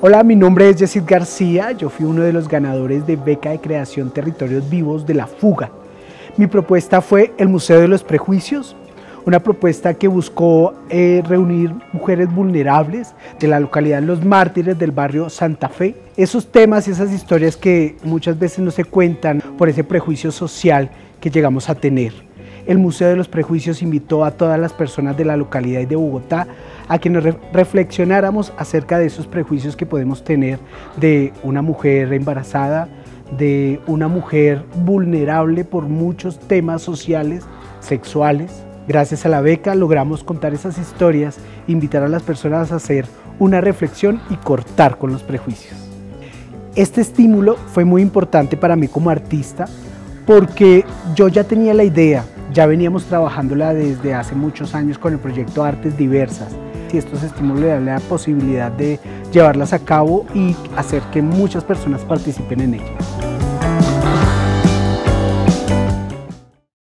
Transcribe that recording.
Hola, mi nombre es Yesid García, yo fui uno de los ganadores de beca de creación Territorios Vivos de La Fuga. Mi propuesta fue el Museo de los Prejuicios, una propuesta que buscó reunir mujeres vulnerables de la localidad Los Mártires del barrio Santa Fe. Esos temas y esas historias que muchas veces no se cuentan por ese prejuicio social que llegamos a tener. El Museo de los Prejuicios invitó a todas las personas de la localidad y de Bogotá a que nos reflexionáramos acerca de esos prejuicios que podemos tener de una mujer embarazada, de una mujer vulnerable por muchos temas sociales, sexuales. Gracias a la beca logramos contar esas historias, invitar a las personas a hacer una reflexión y cortar con los prejuicios. Este estímulo fue muy importante para mí como artista porque yo ya tenía la idea, ya veníamos trabajándola desde hace muchos años con el proyecto Artes Diversas y estos estímulos le dan la posibilidad de llevarlas a cabo y hacer que muchas personas participen en ello.